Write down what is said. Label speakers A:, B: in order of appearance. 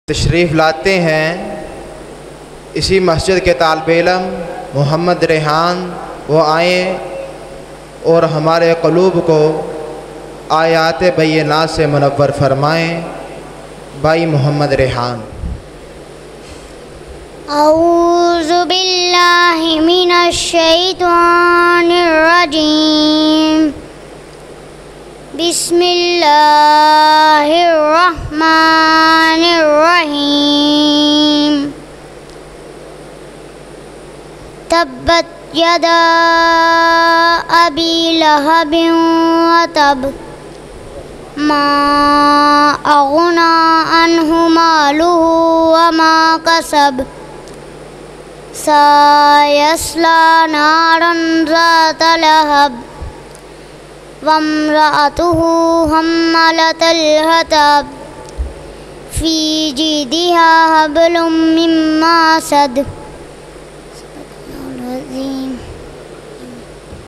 A: تشریف لاتے ہیں اسی مسجد کے طالب علم محمد ریحان، وہ آئیں اور ہمارے قلوب کو آیات بینات سے منور فرمائیں۔ بھائی محمد ریحان۔
B: اعوذ باللہ من الشیطان الرجیم، بسم اللہ الرحمن الرحیم۔ تبت یدا ابی لہب وتب، ما اغنی عنہ مالہ وما کسب، سیصلی نارا ذات لہب، وامرأته حمالة الحطب، فی جیدها حبل من مسد۔